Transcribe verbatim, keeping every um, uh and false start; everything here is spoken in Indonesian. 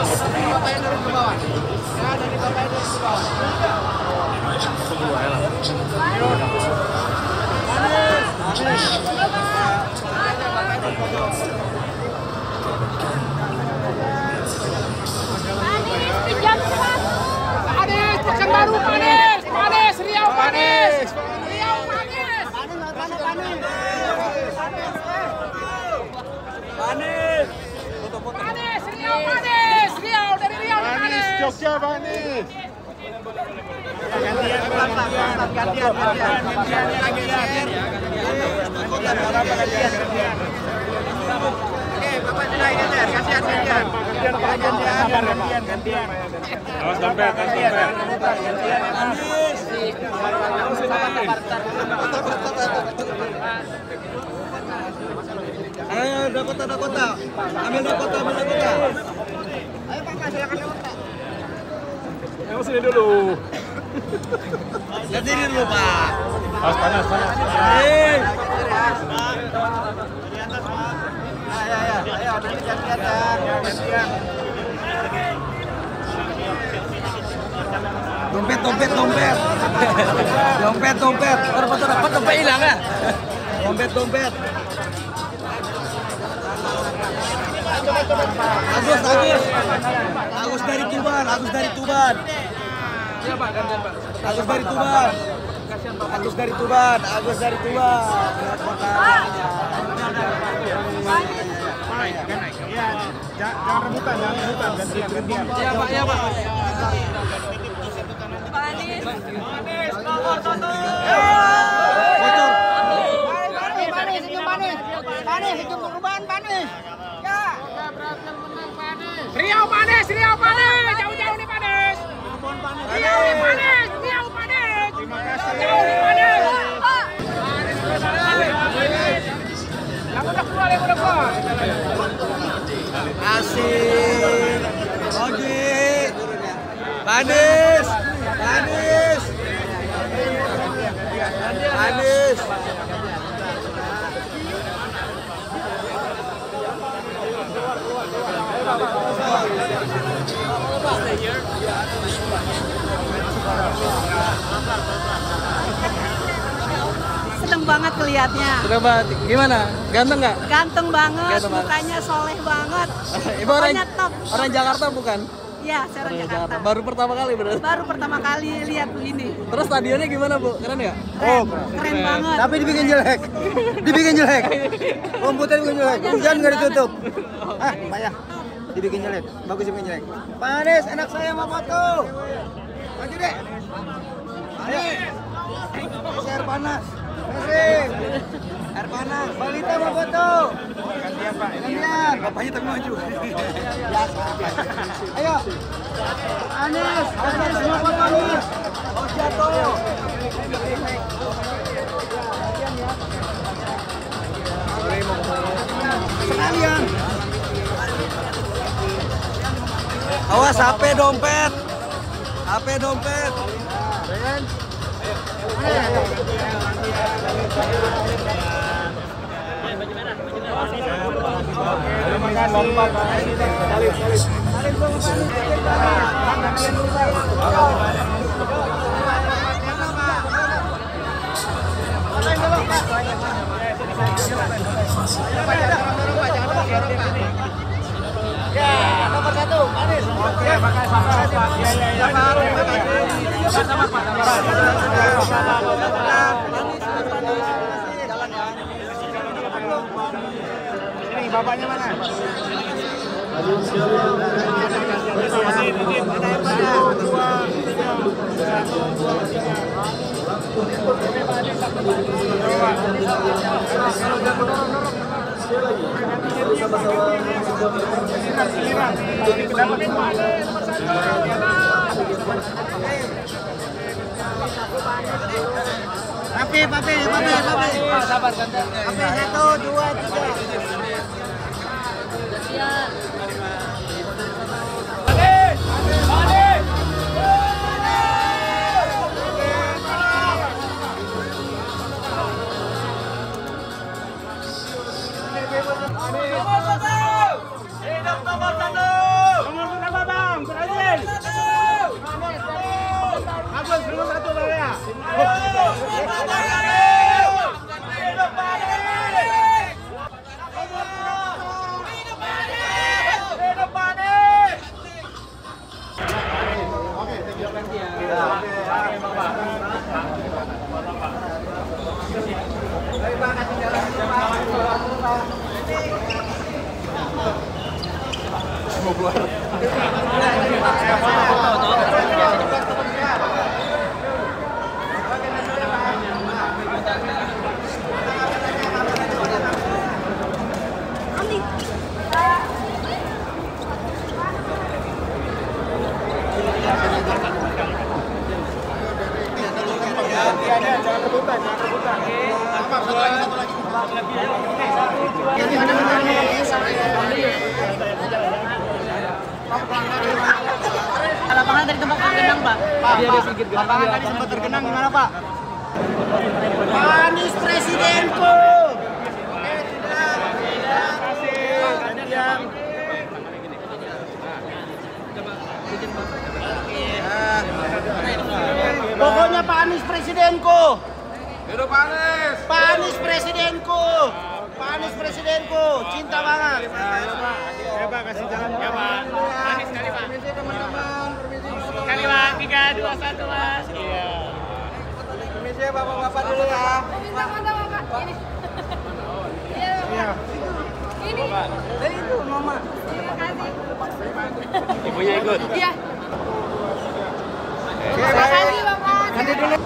Bapaknya turun ke bawah. Ya, dari bapaknya turun ke bawah. Panis, Pekanbaru panis, panis, Riau panis, Riau panis, panis, panis, Riau panis, Riau dari Riau panis, Jogja panis. Gantian, gantian, gantian, gantian, gantian, gantian. Oke, Bapak sudah gantian, kasihan gantian. Gantian, gantian, gantian, gantian. Awas dompet, awas dompet. Gantian, panis. Ayo, Dakota, Dakota. Ambil Dakota, ambil Dakota. Ayo Pak, silakan Dakota. Ayo sini dulu. Lihat sini dulu, Pak. Awas panas, panas. Hei. Ya, ya, ya, ayo nanti gantian ya, gantian. Dompet, dompet, dompet. Dompet, dompet. Foto dapat dompet hilang ya? Dompet, dompet. Agus, Agus. Agus dari Tuban, Agus dari Tuban. Iya Pak, gantian Pak. Agus dari Tuban. Agus dari Tuban, Agus dari Tuban. Naik, kan naik. Iya, jangan rebutan, jangan rebutan. Gantian, gantian. Iya Pak, iya Pak. Panis, panis, nomor satu. Bocor. Panis, panis, senyum panis. Panis, senyum perubahan panis. Ya. Riau panis, Riau panis. Jauh-jauh nih panis. Riau nih panis, Riau panis. Terima kasih. Jauh nih panis. Yang udah keluar, yang udah keluar. Asik. Oke. Panis. Panis. Panis. Seneng banget kelihatnya. Sudah banget. Gimana? Ganteng nggak? Ganteng banget, Ganteng banget. mukanya soleh banget. Ibu orang, Pokoknya top. orang Jakarta bukan? Ya, saya orang Jakarta. Baru pertama kali berarti. Baru pertama kali lihat begini. Terus stadionnya gimana, Bu? Keren nggak? Keren, keren banget. Tapi dibikin jelek. Dibikin jelek. Rumputnya dibikin jelek. Hujan nggak ditutup. Ah, payah. Dibikin jelek. Bagus dibikin jelek. Panis, anak saya mau foto. Maju deh. Panis. Air panas. Kasih. Air panas. Balita mau foto. Gantian, Pak. Gantian. Bapaknya tapi maju. Ayo. Anis, Anis mau foto Anis. Oh jatuh. Sekalian. Awas H P dompet. H P dompet. Terima kasih. Ya, nomor satu, panis. Oke, makasih Pak. Ya, ya, ya. Sama-sama Pak. Ini bapaknya mana? Papi, papi, papi, papi. Sabar, gantian. Papi, satu, dua, tiga. Nomor berapa, Jangan rebutan, jangan rebutan. Satu lagi, satu lagi. Lapangan dari tempat tergenang, Pak. Pak, Pak, lapangan tadi sempat tergenang gimana Pak? Panis Presidenku. Pokoknya Pak Anies Presidenku. Hidup Anies. Pak Anies Presidenku. Pak Anies Presidenku. Cinta banget. Ya Pak, kasih jalan ya Pak. Anies sekali Pak. Permisi teman-teman. Permisi. Sekali Pak, tiga, dua, satu Mas. Iya. Permisi ya bapak-bapak dulu ya. Ini. Iya. Ini. Dari itu Mama. Terima kasih. Ibunya ikut. Iya. Oke, Terima kasih, Bapak. Nanti dulu.